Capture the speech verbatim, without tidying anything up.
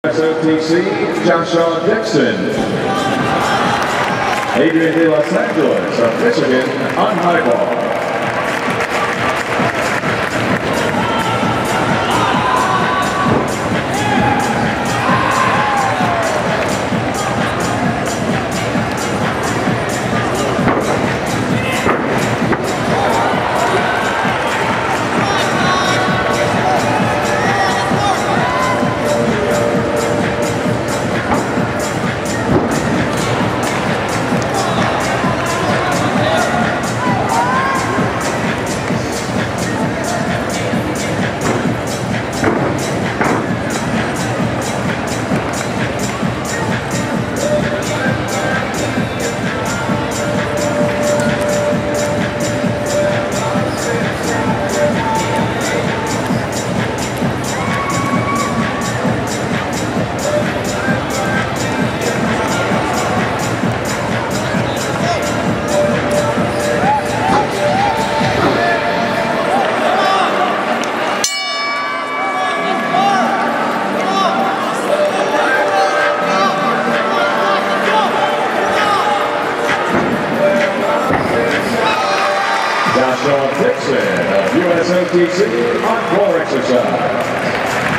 U S O T C, Joshua Dixon. Adrian de Los Angeles of Michigan on high ball. Joshua Dixon of U S O T C on floor exercise.